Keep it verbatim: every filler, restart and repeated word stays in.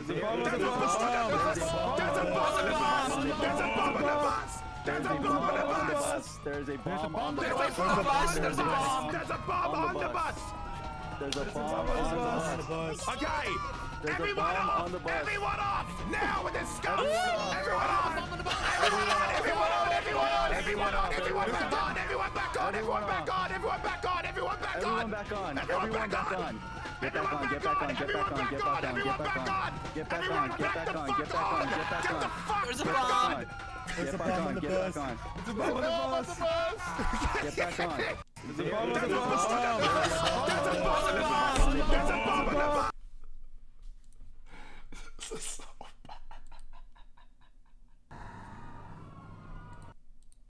There's a bomb on the bus! There's a bomb on the bus! There's a bomb on the bus! There's a bomb on the bus! There's a bomb on the Get bus! away from the bus! There's a bomb! There's a bomb on the bus! There's a bomb on the bus! Okay! There's a Everyone bomb off! on the bus! Everyone off! Now with this scum! Everyone off! Everyone on! Everyone on! Everyone on! Everyone on! Everyone back on! Everyone back on! Everyone back on! Everyone back on! Everyone back on! Everyone back on! Everyone back on! Get back on! Get back on! Get back on! Get back on! Get back on! Get back on! Get back on! Get back on! Get back on! There's a bomb! There's a bomb on the bus! There's a bomb on the bus! Get back on! There's a bomb on the bus! There's a bomb on the bus! There's a bomb on the bus!